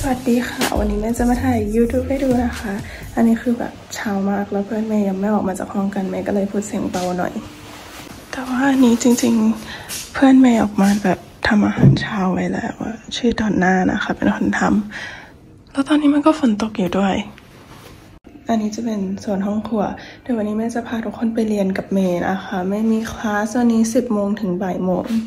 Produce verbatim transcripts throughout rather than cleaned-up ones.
วัสดีค่ะวันนี้แม่จะมาถ่าย YouTube ให้ดูนะคะอันนี้คือแบบเช้ามากแล้วเพื่อนแม่ยังไม่ออกมาจากห้องกันแม่ก็เลยพูดเสียงเบาหน่อยแต่ว่าอันนี้จริงๆเพื่อนแม่ออกมาแบบทำอาหารเช้าไว้แล้วชื่อดอนน่านะคะเป็นคนทำแล้วตอนนี้มันก็ฝนตกอยู่ด้วยอันนี้จะเป็นส่วนห้องครัวเดี๋ยววันนี้แม่จะพาทุกคนไปเรียนกับเมย์นะคะไม่มีคลาสวันนี้สิบโมงถึงบ่ายโมง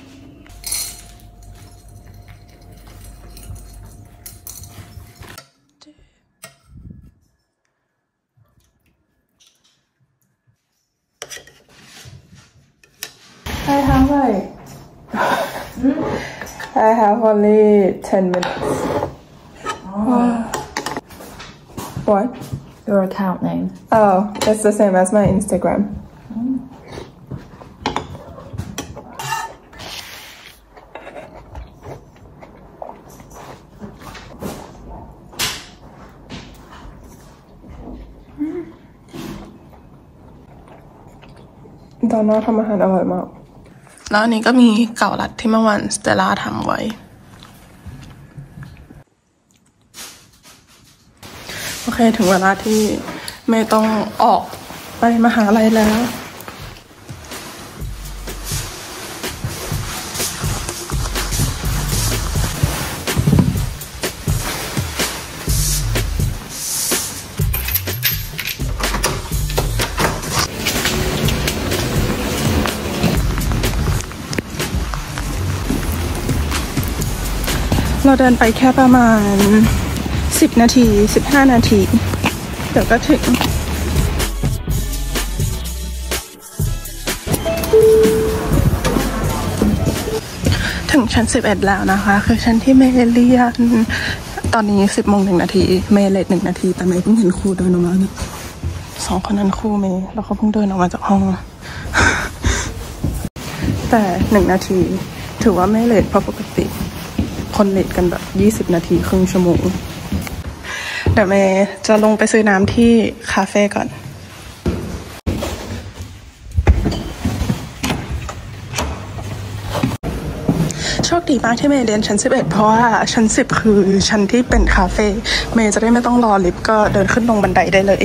I have like I have only ten minutes. Oh. What? Your account name. Oh, it's the same as my Instagram. Mm. ตอนน้าทำอาหารอร่อยมากแล้วอันนี้ก็มีเก่าลัดที่เมื่อวันสเตลล่าทำไว้โอเคถึงเวลาที่ไม่ต้องออกไปมหาลัยแล้วเราเดินไปแค่ประมาณสิบนาทีสิบห้านาทีเดี๋ยวก็ถึงถึงชั้นสิบเอ็ดแล้วนะคะคือชั้นที่เมย์เรียนตอนนี้สิบโมงหนึ่งนาทีเมย์เลทหนึ่งนาทีแต่เมย์เพิ่งเห็นครูเดินออกมาสองคนนั้นครูเมย์แล้วเขาเพิ่งเดินออกมาจากห้องแต่หนึ่งนาทีถือว่าไม่เลทเพราะปกติคนเลทกันแบบยี่สิบนาทีครึ่งชั่วโมงเดี๋ยวเมย์จะลงไปซื้อน้ำที่คาเฟ่ก่อนโชคดีมากที่เมย์เรียนชั้นสิบเอ็ดเพราะว่าชั้นสิบคือชั้นที่เป็นคาเฟ่เมย์จะได้ไม่ต้องรอลิฟต์ก็เดินขึ้นลงบันไดได้เลย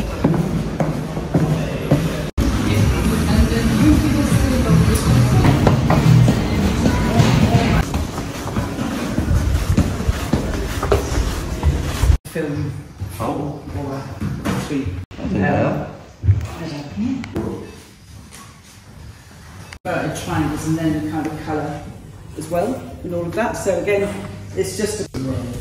Oh, sweet. Yeah. Inverted triangles and then kind of colour as well and all of that. So again, it's just a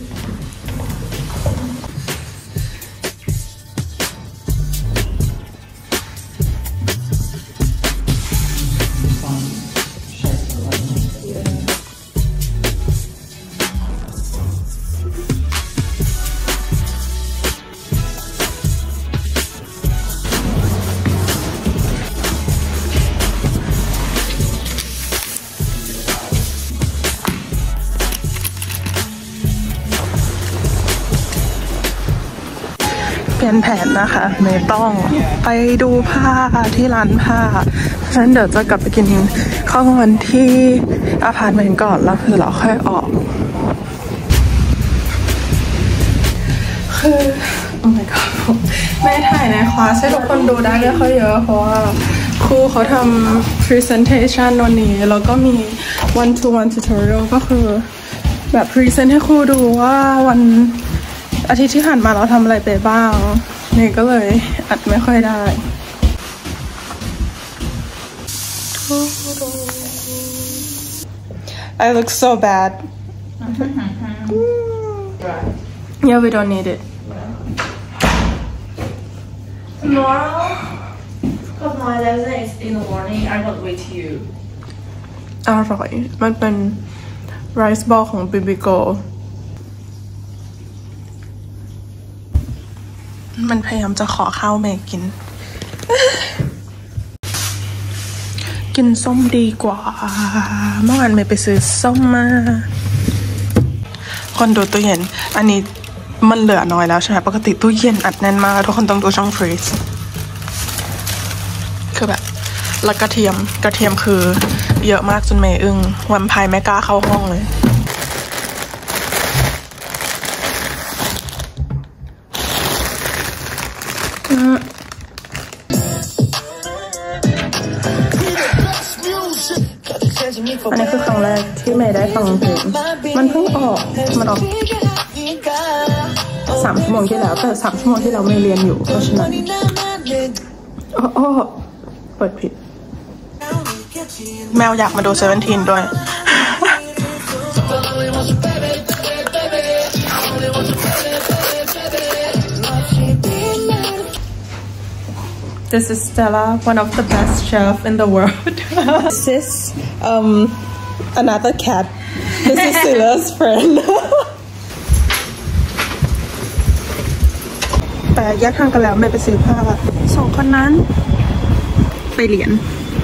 เปลี่ยนแผนนะคะไม่ต้องไปดูผ้าที่ร้านผ้าฉะนั้นเดี๋ยวจะกลับไปกินข้าวกลางวันที่อพาร์ตเมนต์ก่อนแล้วคือเราค่อยออกคือโอ้ my god แม่ถ่ายในคลาสให้ทุกคนดูได้ไม่ค่อยเยอะเพราะว่าครูเขาทำ presentation วันนี้แล้วก็มี one to one tutorial ก็คือแบบ present ให้ครูดูว่าวันอาทิตย์ที่ผ่านมาเราทำอะไรไปบ้างนี่ก็เลยอัดไม่ค่อยได้ I look so bad yeah we don't need it Tomorrow, because my lesson is in the morning, I won't wait you. อร่อยมันเป็น rice ball ของ Bibigoมันพยายามจะขอข้าวเมย์กิน กินส้มดีกว่าเมื่อวานเมย์ไปซื้อส้มมาคนดูตู้เย็นอันนี้มันเหลือน้อยแล้วใช่ไหมปกติตู้เย็นอัดแน่นมากทุกคนต้องดูช่องฟรีซคือแบบแล้วกระเทียมกระเทียมคือเยอะมากจนเมย์อึ้งวันพายไม่กล้าเข้าห้องเลยอันนี้คือครั้งแรกที่เมย์ได้ฟังเพลงมันเพิ่งออกมันออกสามชั่วโมงที่แล้วแต่สามชั่วโมงที่เราไม่เรียนอยู่เพราะฉะนั้นอ๋อเปิดผิดแมวอยากมาดูเซเว่นทีนด้วย This is Stella, one of the best chef in the world. This is um another cat. This is Sila's friend. แต่แยกทางกันแล้วไม่ไปซื้อผ้าสองคนนั้นไปเรียน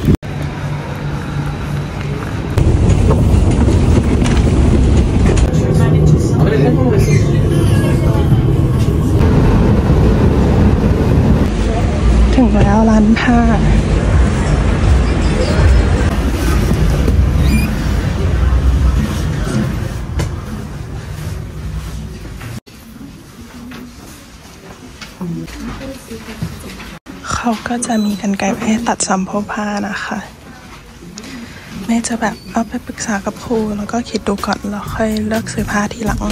ถึงแล้วร้านผ้าเขาก็จะมีกรรไกรให้ตัดซัมโพผ้านะคะแม่จะแบบเอาไปปรึกษากับครูแล้วก็คิดดูก่อนแล้วค่อยเลือกซื้อผ้าทีหลัง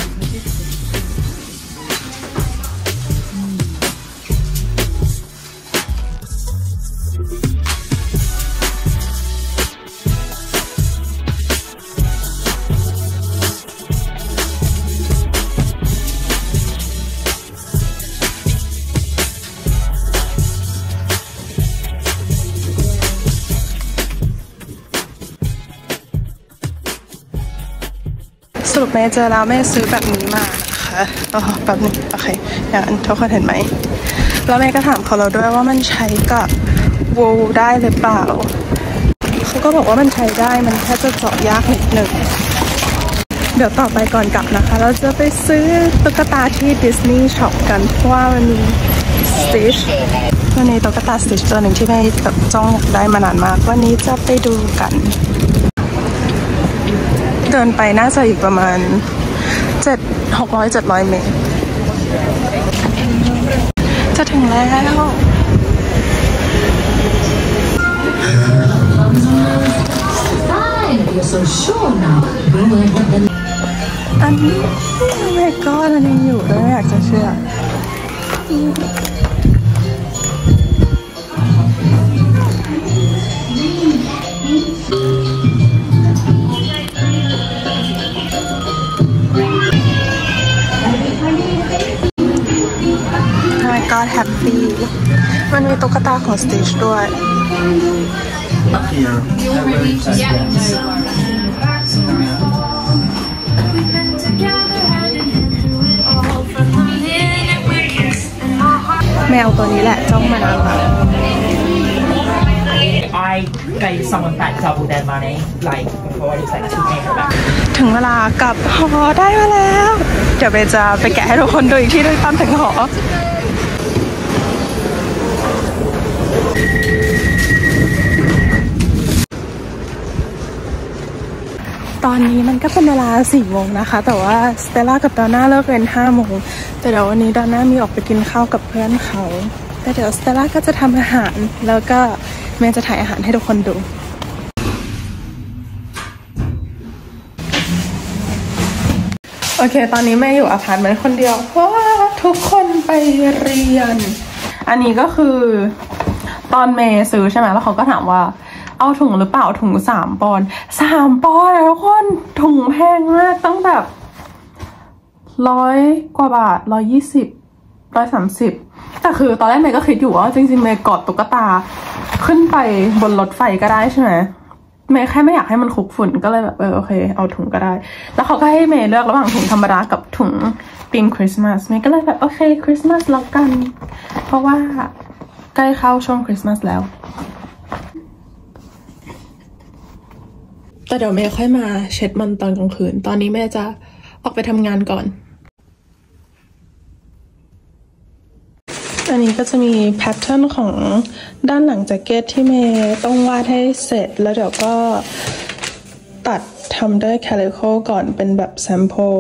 สรุปแม่เจอแล้วแม่ซื้อแบบนี้มานะคะอ๋อแบบนี้โอเคอย่างนั้นทุกคนเห็นไหมแล้วแม่ก็ถามเขาเราด้วยว่ามันใช้กับวูลได้หรือเปล่าเขาก็บอกว่ามันใช้ได้มันแค่จะเจาะยากนิดหนึ่งเดี๋ยวต่อไปก่อนกลับนะคะเราจะไปซื้อตุ๊กตาที่ดิสนีย์ช็อปกันเพราะว่ามันมีสติชวันนี้ตุ๊กตาสติชตัวหนึ่งที่แม่แบบจ้องอยากได้มานานมากวันนี้จะไปดูกันเดินไปน่าจะอีกประมาณเจ็ดหกร้อยเจ็ดร้อยเมตรจะถึงแล้วอันนี้แม่ก็อันนี้อยู่แล้วอยากจะเชื่อก็แฮปปี้มันมีตุ๊กตาของสติชด้วย แมวตัวนี้แหละจ้องมานานแล้ว I gave someone back double their money, like before I just like two days back. ถึงเวลากลับหอได้มาแล้วเดี๋ยวเบจะไปแกะให้ทุกคนดูอีกที่ด้วยตอนถึงหอตอนนี้มันก็เป็นเวลาสี่โมงนะคะแต่ว่าสเตลล่ากับดอนน่าเลิกเรียนห้าโมงแต่เดี๋ยววันนี้ดอนน่ามีออกไปกินข้าวกับเพื่อนเขาแต่เดี๋ยวสเตลล่าก็จะทำอาหารแล้วก็แม่จะถ่ายอาหารให้ทุกคนดูโอเคตอนนี้แม่อยู่อพาร์ตเมนต์คนเดียวเพราะว่าทุกคนไปเรียนอันนี้ก็คือตอนเมย์ซื้อใช่ไหมแล้วเขาก็ถามว่าเอาถุงหรือเปล่าถุงสามปอนด์สามปอนด์ทุกคนถุงแพงมากตั้งแบบร้อยกว่าบาทร้อยยี่สิบร้อยสามสิบแต่คือตอนแรกเมย์ก็คิดอยู่ว่าจริงๆเมย์กอดตุ๊กตาขึ้นไปบนรถไฟก็ได้ใช่ไหมเมย์แค่ไม่อยากให้มันคุกฝุ่นก็เลยแบบเออโอเคเอาถุงก็ได้แล้วเขาก็ให้เมย์เลือกระหว่างถุงธรรมดากับถุงธีมคริสต์มาสเมย์ก็เลยแบบโอเคคริสต์มาสแล้วกันเพราะว่าใกล้เข้าช่วงคริสต์มาสแล้วแต่เดี๋ยวแม่ค่อยมาเช็ดมันตอนกลางคืนตอนนี้แม่จะออกไปทำงานก่อนอันนี้ก็จะมีแพทเทิร์นของด้านหลังแจ็คเก็ตที่เมย์ต้องวาดให้เสร็จแล้วเดี๋ยวก็ตัดทำด้วยแคลิโคก่อนเป็นแบบแซมเปิล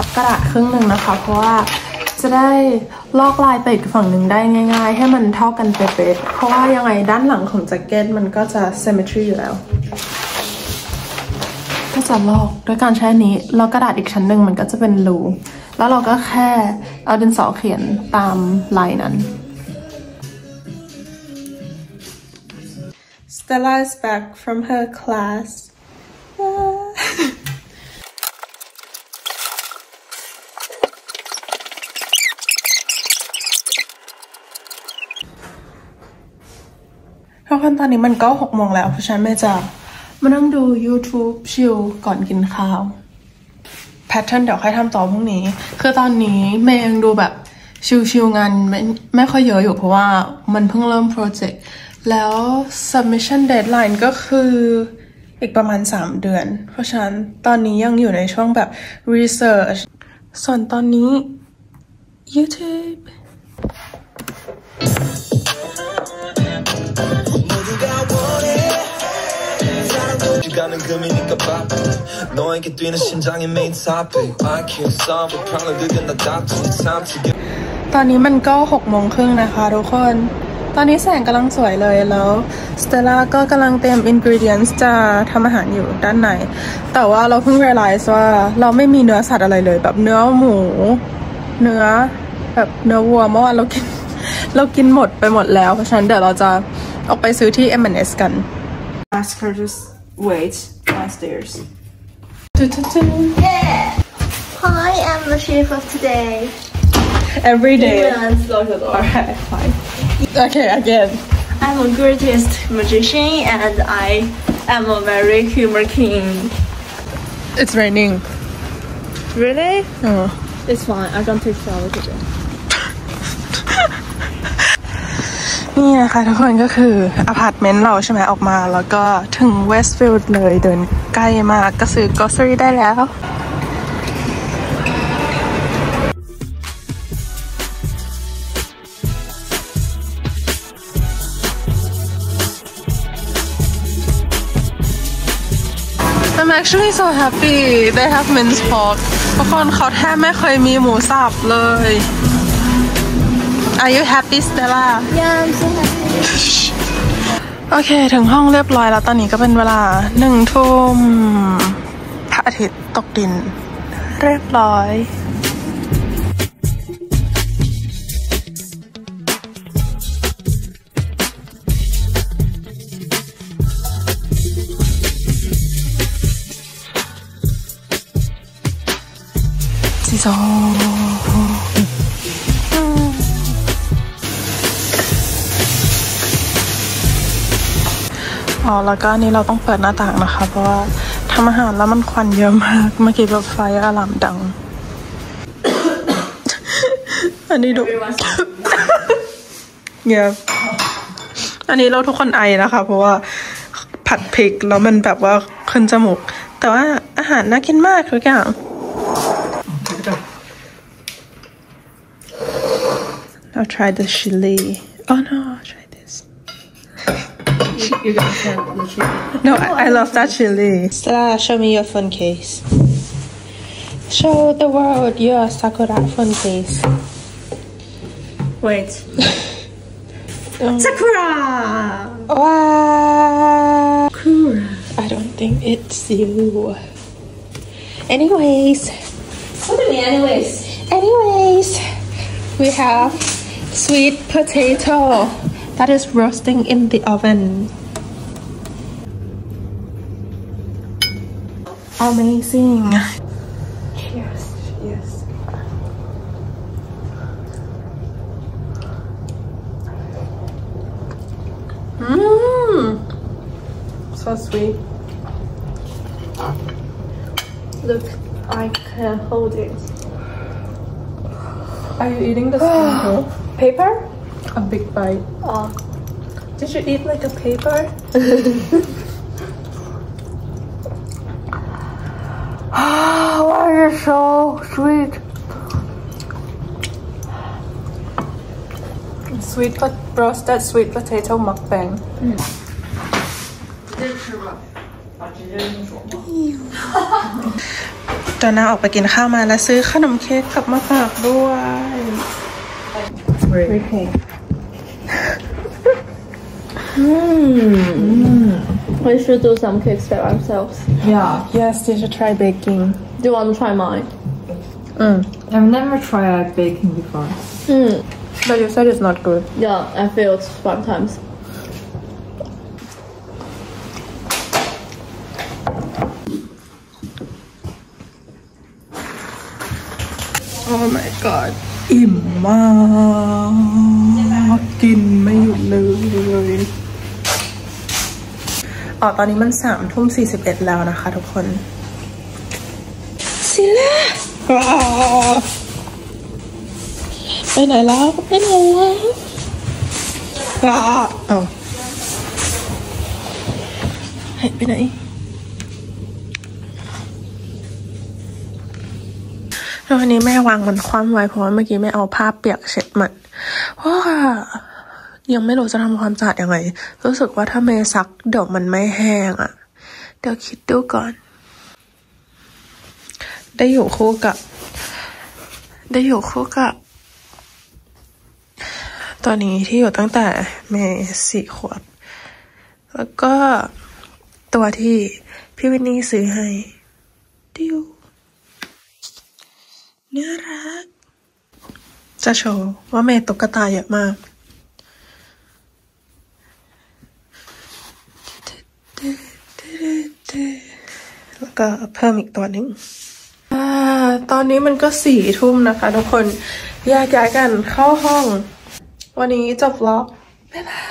พับกระดาษครึ่งหนึ่งนะคะเพราะว่าจะได้ลอกลายไปอีกฝั่งหนึ่งได้ง่ายๆให้มันเท่ากันเป๊ะๆเพราะว่ายังไงด้านหลังของแจ็คเก็ตมันก็จะ symmetry อยู่แล้วก็จะลอกด้วยการใช้นี้แล้วกระดาษอีกชั้นหนึ่งมันก็จะเป็นรูแล้วเราก็แค่เอาดินสอเขียนตามลายนั้น Stella is back from her class ทุกคนตอนนี้มันก็หกโมงแล้วเพราะฉะนั้นแม่จะมานั่งดู YouTube ชิลก่อนกินข้าวแพทเทิร์นเดี๋ยวค่อยทำต่อพรุ่งนี้คือตอนนี้แม่ยังดูแบบชิลๆงานไม่ไม่ค่อยเยอะอยู่เพราะว่ามันเพิ่งเริ่มโปรเจกต์แล้ว submission deadline ก็คืออีกประมาณสามเดือนเพราะฉะนั้นตอนนี้ยังอยู่ในช่วงแบบ research ส่วนตอนนี้ YouTube 가는 금이니까 바빠 너에게 뛰는 심장의 main topic I can't solve a problem 그게 나 다투는 time to get ตอนนี้มันก็หกโมงครึ่งนะคะทุกคนตอนนี้แสงกำลังสวยเลยแล้วสเตลล่าก็กำลังเตรียม ingredients จะทำอาหารอยู่ด้านในแต่ว่าเราเพิ่ง realize ว่าเราไม่มีเนื้อสัตว์อะไรเลยแบบเนื้อหมูเนื้อแบบเนื้อวัวเมื่อวานเรากินเรากินหมดไปหมดแล้วเพราะฉะนั้นเดี๋ยวเราจะออกไปซื้อที่ เอ็ม แอนด์ เอส กัน Ask her just wait downstairs. Yeah. Hi, I'm the chef of today. Every day. Let's lock the door. Alright, fine. Okay, again. I'm a greatest magician and I am a very humor king. It's raining. Really? Oh. It's fine. I can take shower today. นี่นะคะทุกคนก็คืออพาร์ตเมนต์เราใช่ไหมออกมาแล้วก็ถึงเวสต์ฟิลด์เลยเดินใกล้มากก็ซื้อกรอสเซอรี่ได้แล้วI'm actually so happy they have minced pork ทุกคนเขาแทบไม่เคยมีหมูสับเลย Are you happy, Stella? Yeah, I'm so happy. โอเคถึงห้องเรียบร้อยแล้วตอนนี้ก็เป็นเวลาหนึ่งทุ่มพระอาทิตย์ตกดินเรียบร้อยซีโซอ๋อแล้วก็นี่เราต้องเปิดหน้าต่างนะคะเพราะว่าทำอาหารแล้วมันควันเยอะมากเมื่อกี้แบบไฟอลามดัง อันนี้ดูเงียบอันนี้เราทุกคนไอนะคะเพราะว่าผัดพริกแล้วมันแบบว่าขึ้นจมูกแต่ว่าอาหารน่ากินมากทุกอย่าง I'll try the chili oh no I'll try You're gonna try the chili. No, I, I love that chili. Stella, show me your phone case. Show the world your Sakura phone case. Wait. um, Sakura! Wow. Sakura. I don't think it's you. Anyways. What do you mean, anyways? Anyways, we have sweet potato that is roasting in the oven. Amazing. Cheers. Yes. Mmm. So sweet. Look, I can hold it. Are you eating the spoon? Paper? A big bite. Oh. Did you eat like a paper? Oh, why is it so sweet? Sweet but roasted sweet potato mukbang. Mm. เจนน้าออกไปกินข้าวมาแล้วซื้อขนมเค้กกลับมาฝากด้วย We should do some cakes by ourselves. Yeah. Yes, you should try baking. Do you want to try mine? I've never tried baking before. Mm. But you said it's not good. Yeah, I failed sometimes. Oh my god. อิ่มมากกินไม่หยุดเลยอ๋อตอนนี้มันสามทุ่มสี่สิบเอ็ดแล้วนะคะทุกคนสิเล่ไปไหนแล้วไปไหนแล้วอ้าวเอาให้ไปไหนวันนี้แม่วางมันคว่ำไว้เพราะว่าเมื่อกี้แม่เอาผ้าเปียกเช็ดมันเพราะว่ายังไม่รู้จะทำความสะอาดยังไงรู้สึกว่าถ้าเมซักเดี๋ยวมันไม่แห้งอ่ะเดี๋ยวคิดดูก่อนได้อยู่คู่กับได้อยู่คู่กับตัวนี้ที่อยู่ตั้งแต่เมสี่ขวบแล้วก็ตัวที่พี่วินนี่ซื้อให้ดิวน่ารักจะโชว์ว่าเมย์ตุ๊กตาเยอะมากแล้วก็เพิ่มอีกตัวหนึ่งอ่าตอนนี้มันก็สี่ทุ่มนะคะทุกคนแยกย้ายกันเข้าห้องวันนี้จบแล้วบ๊ายบาย